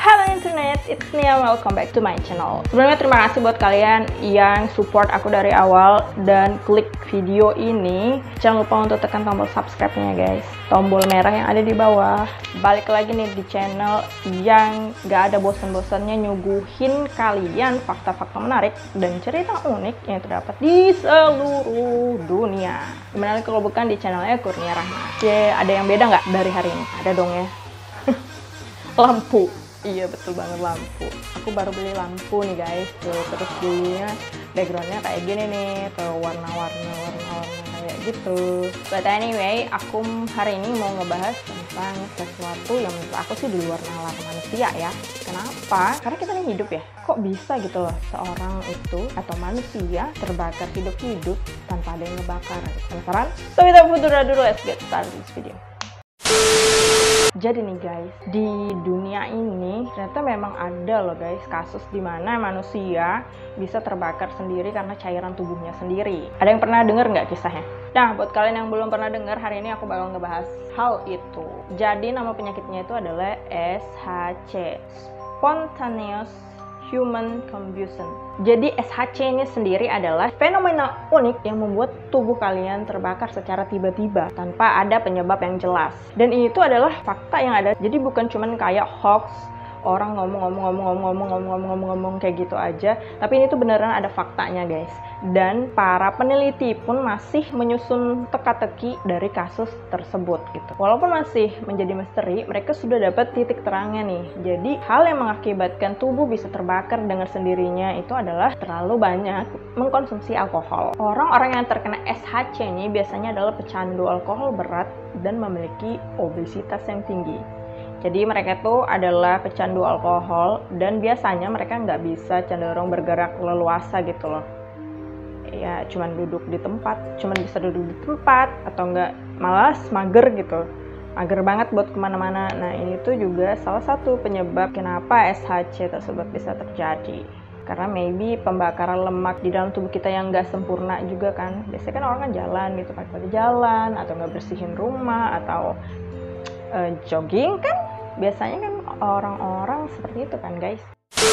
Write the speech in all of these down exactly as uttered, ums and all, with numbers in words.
Halo internet, it's Nia, welcome back to my channel. Sebelumnya terima kasih buat kalian yang support aku dari awal dan klik video ini. Jangan lupa untuk tekan tombol subscribe-nya guys, tombol merah yang ada di bawah. Balik lagi nih di channel yang gak ada bosan-bosannya nyuguhin kalian fakta-fakta menarik dan cerita unik yang terdapat di seluruh dunia. Gimana kalau bukan di channelnya Kurnia Rahma. Ya, ada yang beda nggak dari hari ini? Ada dong ya. Lampu. Iya betul banget, lampu. Aku baru beli lampu nih guys. Tuh, terus belinya backgroundnya kayak gini nih, tuh warna-warna warna-warna kayak gitu. But anyway, aku hari ini mau ngebahas tentang sesuatu yang menurut aku sih di luar nalar manusia ya. Kenapa? Karena kita nih hidup ya. Kok bisa gitu loh seorang itu atau manusia terbakar hidup-hidup tanpa ada yang ngebakar? Penasaran? So without further ado, let's get started this video. Jadi nih guys, di dunia ini ternyata memang ada loh guys kasus di mana manusia bisa terbakar sendiri karena cairan tubuhnya sendiri. Ada yang pernah dengar nggak kisahnya? Nah, buat kalian yang belum pernah dengar, hari ini aku bakal ngebahas hal itu. Jadi nama penyakitnya itu adalah S H C, Spontaneous Human Combustion. Jadi S H C ini sendiri adalah fenomena unik yang membuat tubuh kalian terbakar secara tiba-tiba tanpa ada penyebab yang jelas. Dan itu adalah fakta yang ada. Jadi bukan cuman kayak hoax, orang ngomong-ngomong-ngomong-ngomong-ngomong-ngomong-ngomong kayak gitu aja, tapi ini tuh beneran ada faktanya guys. Dan para peneliti pun masih menyusun teka-teki dari kasus tersebut gitu. Walaupun masih menjadi misteri, mereka sudah dapat titik terangnya nih. Jadi hal yang mengakibatkan tubuh bisa terbakar dengan sendirinya itu adalah terlalu banyak mengkonsumsi alkohol. Orang-orang yang terkena S H C ini biasanya adalah pecandu alkohol berat dan memiliki obesitas yang tinggi. Jadi mereka tuh adalah pecandu alkohol dan biasanya mereka nggak bisa cenderung bergerak leluasa gitu loh. Ya cuman duduk di tempat, cuman bisa duduk di tempat atau enggak malas mager gitu. Mager banget buat kemana-mana. Nah ini tuh juga salah satu penyebab kenapa S H C tersebut bisa terjadi. Karena maybe pembakaran lemak di dalam tubuh kita yang nggak sempurna juga kan. Biasanya kan orang kan jalan gitu, pagi-pagi jalan atau nggak bersihin rumah atau uh, jogging kan. Biasanya kan orang-orang seperti itu kan guys.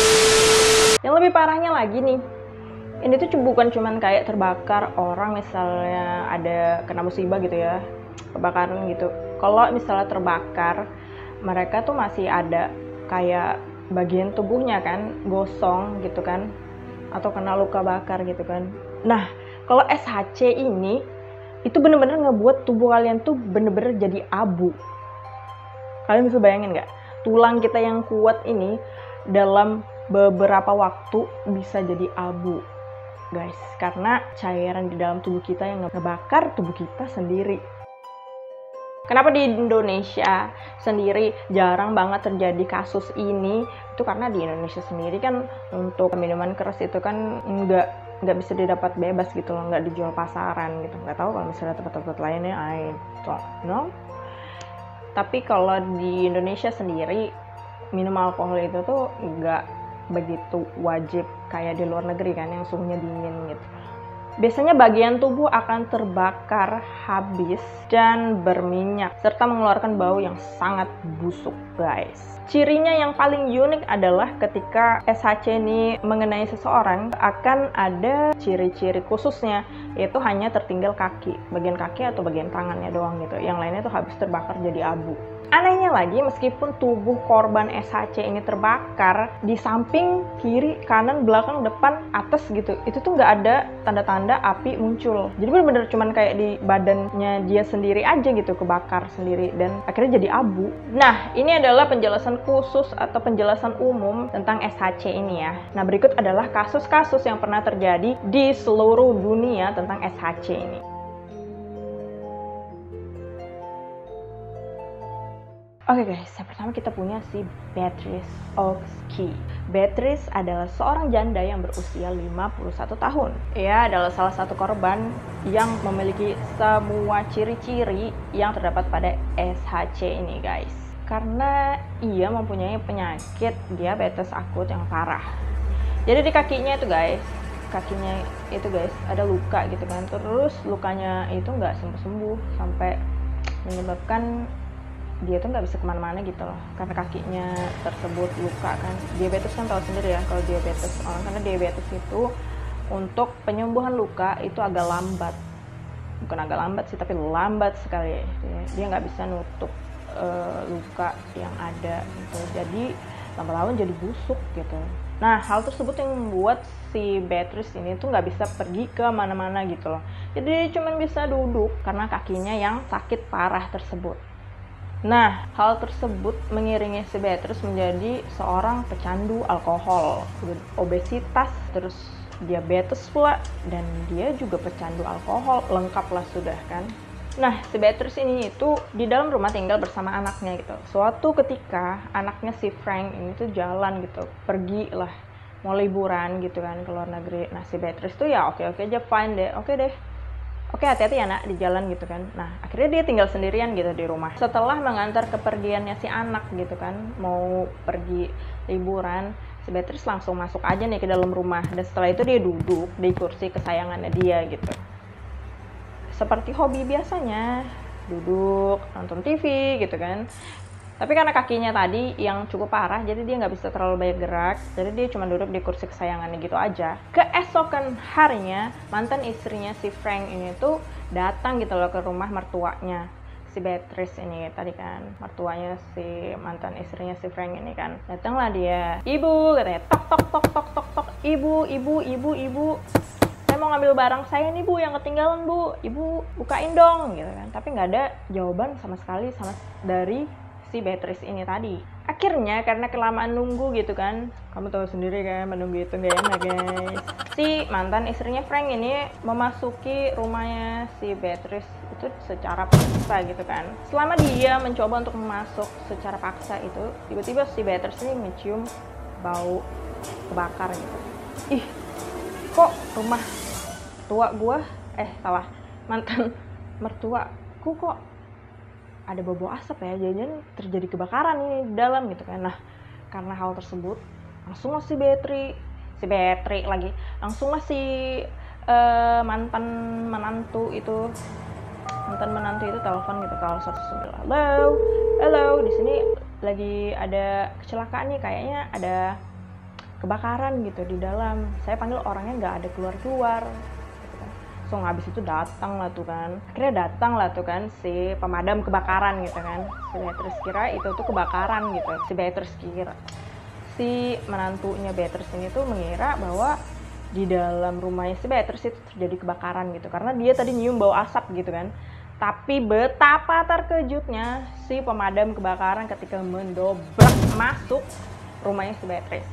Yang lebih parahnya lagi nih, ini tuh bukan cuman kayak terbakar orang misalnya ada kena musibah gitu ya, kebakaran gitu. Kalau misalnya terbakar, mereka tuh masih ada kayak bagian tubuhnya kan gosong gitu kan, atau kena luka bakar gitu kan. Nah kalau S H C ini itu bener-bener ngebuat tubuh kalian tuh bener-bener jadi abu. Kalian bisa bayangin nggak? Tulang kita yang kuat ini dalam beberapa waktu bisa jadi abu, guys. Karena cairan di dalam tubuh kita yang ngebakar tubuh kita sendiri. Kenapa di Indonesia sendiri jarang banget terjadi kasus ini? Itu karena di Indonesia sendiri kan untuk minuman keras itu kan nggak nggak bisa didapat bebas gitu loh, nggak dijual pasaran gitu. Nggak tahu kalau misalnya tempat-tempat lainnya, I don't know. Tapi kalau di Indonesia sendiri minum alkohol itu tuh nggak begitu wajib kayak di luar negeri kan yang suhunya dingin gitu. Biasanya bagian tubuh akan terbakar habis dan berminyak serta mengeluarkan bau yang sangat busuk guys. Cirinya yang paling unik adalah ketika S H C ini mengenai seseorang akan ada ciri-ciri khususnya, yaitu hanya tertinggal kaki, bagian kaki atau bagian tangannya doang gitu. Yang lainnya tuh habis terbakar jadi abu. Anehnya lagi, meskipun tubuh korban S H C ini terbakar, di samping, kiri, kanan, belakang, depan, atas gitu, itu tuh nggak ada tanda-tanda api muncul. Jadi bener-bener cuman kayak di badannya dia sendiri aja gitu, kebakar sendiri, dan akhirnya jadi abu. Nah, ini adalah penjelasan khusus atau penjelasan umum tentang S H C ini ya. Nah, berikut adalah kasus-kasus yang pernah terjadi di seluruh dunia tentang S H C ini. Oke okay guys, yang pertama kita punya si Beatrice Oski. Beatrice adalah seorang janda yang berusia lima puluh satu tahun. Ia adalah salah satu korban yang memiliki semua ciri-ciri yang terdapat pada S H C ini guys. Karena ia mempunyai penyakit diabetes akut yang parah. Jadi di kakinya itu guys, kakinya itu guys ada luka gitu kan. Terus lukanya itu nggak sembuh-sembuh sampai menyebabkan dia tuh nggak bisa kemana-mana gitu loh, karena kakinya tersebut luka kan. Diabetes kan tahu sendiri ya, kalau diabetes orang, karena diabetes itu untuk penyembuhan luka itu agak lambat, bukan agak lambat sih, tapi lambat sekali. Dia nggak bisa nutup uh, luka yang ada gitu, jadi lama-lama jadi busuk gitu. Nah, hal tersebut yang membuat si Beatrice ini tuh nggak bisa pergi ke mana-mana gitu loh. Jadi dia cuma bisa duduk karena kakinya yang sakit parah tersebut. Nah, hal tersebut mengiringi si Beatrice menjadi seorang pecandu alkohol, obesitas, terus diabetes pula, dan dia juga pecandu alkohol, lengkap lah sudah kan. Nah, si Beatrice ini itu di dalam rumah tinggal bersama anaknya gitu. Suatu ketika anaknya si Frank ini tuh jalan gitu, pergi lah, mau liburan gitu kan ke luar negeri. Nah, si Beatrice tuh ya oke-oke aja, fine deh, oke deh. Oke, hati-hati ya nak di jalan gitu kan. Nah, akhirnya dia tinggal sendirian gitu di rumah. Setelah mengantar kepergiannya si anak gitu kan, mau pergi liburan, si Beatrice langsung masuk aja nih ke dalam rumah. Dan setelah itu dia duduk di kursi kesayangannya dia gitu. Seperti hobi biasanya, duduk, nonton T V gitu kan. Tapi karena kakinya tadi yang cukup parah, jadi dia nggak bisa terlalu banyak gerak. Jadi dia cuma duduk di kursi kesayangannya gitu aja. Keesokan harinya, mantan istrinya si Frank ini tuh datang gitu loh ke rumah mertuanya si Beatrice ini tadi kan. Mertuanya si mantan istrinya si Frank ini kan. Datanglah dia. Ibu, katanya, tok tok tok tok tok tok. Ibu, ibu, ibu, ibu. Saya mau ngambil barang saya nih bu, yang ketinggalan bu. Ibu bukain dong gitu kan. Tapi nggak ada jawaban sama sekali sama dari si Beatrice ini tadi. Akhirnya karena kelamaan nunggu gitu kan, kamu tahu sendiri kan, menunggu itu gak enak guys. Si mantan istrinya Frank ini memasuki rumahnya si Beatrice itu secara paksa gitu kan. Selama dia mencoba untuk masuk secara paksa itu, tiba-tiba si Beatrice ini mencium bau kebakar gitu. Ih, kok rumah tua gua, eh salah, mantan mertuaku kok ada bau asap ya, jangan terjadi kebakaran ini di dalam gitu kan. Nah, karena hal tersebut langsung lah si Beatrice, si Beatrice lagi, langsung lah si uh, mantan menantu itu, mantan menantu itu telepon gitu kalau satu sembilan. Halo, halo, di sini lagi ada kecelakaan nih, kayaknya ada kebakaran gitu di dalam. Saya panggil orangnya nggak ada keluar-keluar. So habis itu datang lah tuh kan, akhirnya datang lah tuh kan si pemadam kebakaran gitu kan. Si Beatrice kira itu tuh kebakaran gitu. Si Beatrice kira, si menantunya Beatrice ini tuh mengira bahwa di dalam rumahnya si Beatrice itu terjadi kebakaran gitu, karena dia tadi nyium bau asap gitu kan. Tapi betapa terkejutnya si pemadam kebakaran ketika mendobrak masuk rumahnya si Beatrice.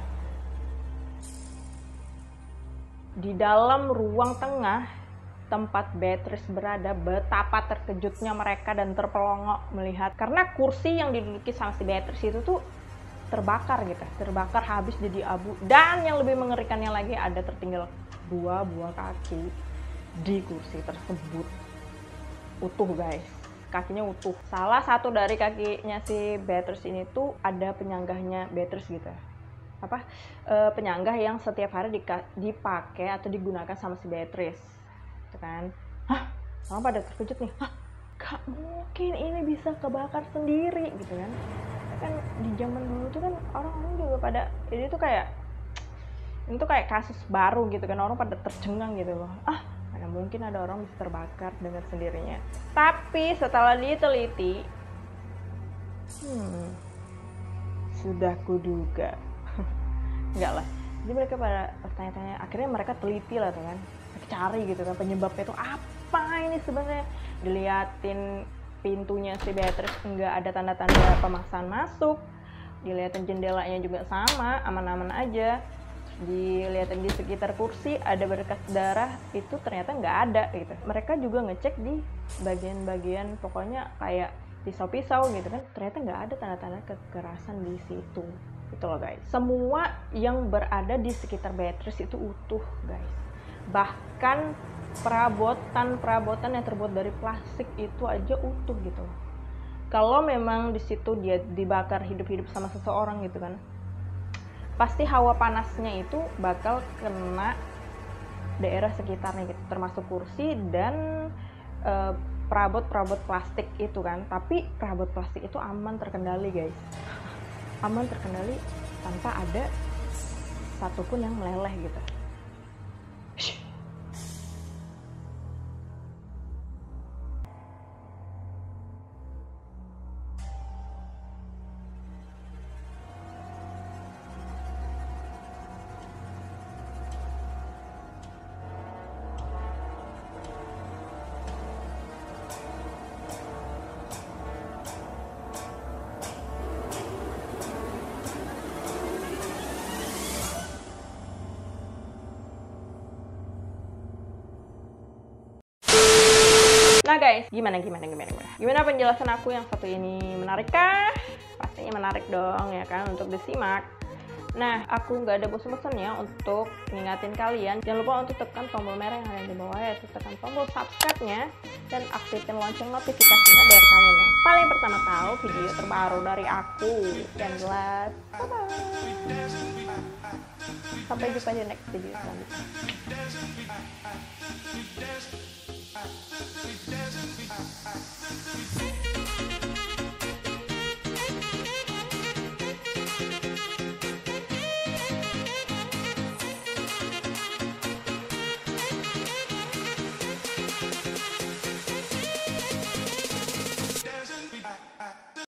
Di dalam ruang tengah tempat Beatrice berada, betapa terkejutnya mereka dan terpelongok melihat, karena kursi yang diduduki sama si Beatrice itu tuh terbakar gitu, terbakar habis jadi abu. Dan yang lebih mengerikannya lagi, ada tertinggal dua buah kaki di kursi tersebut, utuh guys, kakinya utuh. Salah satu dari kakinya si Beatrice ini tuh ada penyanggahnya Beatrice gitu, apa e, penyanggah yang setiap hari dipakai atau digunakan sama si Beatrice gitu kan. Hah, orang pada terkejut nih, hah, gak mungkin ini bisa kebakar sendiri gitu kan. Kan di zaman dulu tuh kan orang-orang juga pada, ini tuh kayak ini tuh kayak kasus baru gitu kan, orang pada tercengang gitu loh. Ah, mana mungkin ada orang bisa terbakar dengan sendirinya. Tapi setelah diteliti, hmm, sudah kuduga. Enggak lah, jadi mereka pada bertanya-tanya, akhirnya mereka teliti lah tuh kan, mereka cari gitu kan penyebabnya itu apa ini sebenarnya. Diliatin pintunya si Beatrice enggak ada tanda-tanda pemaksaan masuk, diliatin jendelanya juga sama, aman-aman aja, diliatin di sekitar kursi ada berkas darah, itu ternyata nggak ada gitu. Mereka juga ngecek di bagian-bagian pokoknya kayak pisau-pisau gitu kan, ternyata nggak ada tanda-tanda kekerasan di situ. Itu loh guys, semua yang berada di sekitar Beatrice itu utuh guys. Bahkan perabotan-perabotan yang terbuat dari plastik itu aja utuh gitu. Kalau memang di situ dia dibakar hidup-hidup sama seseorang gitu kan, pasti hawa panasnya itu bakal kena daerah sekitarnya gitu, termasuk kursi dan e, perabot-perabot plastik itu kan, tapi perabot plastik itu aman terkendali guys, aman terkendali tanpa ada satupun yang meleleh gitu. Nah guys, gimana gimana gimana gimana? Gimana penjelasan aku yang satu ini, menarik kah? Pastinya menarik dong ya kan untuk disimak. Nah, aku nggak ada bosan-bosannya untuk ngingatin kalian, jangan lupa untuk tekan tombol merah yang ada di bawah, yaitu tekan tombol subscribe-nya dan aktifkan lonceng notifikasinya biar kalian yang paling pertama tahu video terbaru dari aku. Yang jelas, bye-bye. Sampai jumpa di next video selanjutnya.